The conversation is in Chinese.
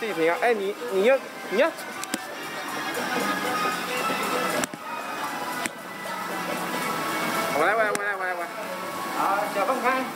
地平啊！哎，你要。我来。好，脚放开。